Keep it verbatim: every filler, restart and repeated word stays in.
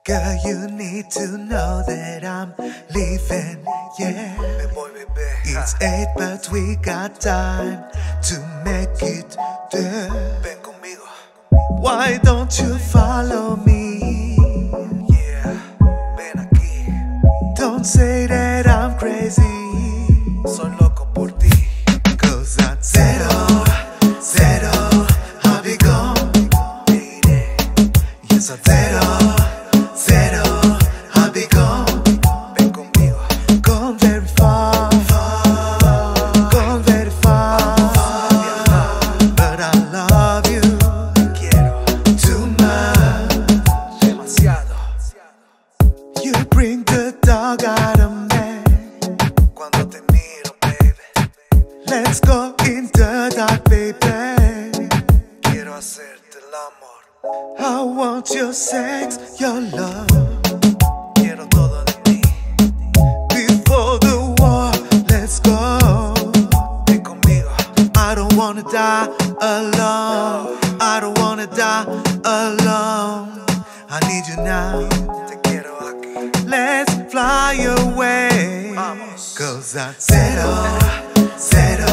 Girl, you need to know that I'm leaving, yeah. It's eight, but we got time to make it there. Ven conmigo. Why don't you follow me? Yeah, ven aquí. Don't say that I'm crazy, Soy loco por ti. cause at zero, zero, I'll be gone. Yes, at zero, zero, I'll be gone. Ven conmigo. Gone very far, gone very far. But I love you Quiero too much. demasiado. You bring the dog out of me. Cuando te miro, baby, Let's go in the dark, baby. quiero hacerte el amor. I want your sex, your love. Quiero todo de ti. Before the war, let's go. Ven conmigo. I don't wanna die alone. I don't wanna die alone. I need you now. Te quiero aquí. Let's fly away. Vamos. Cause at zero, zero,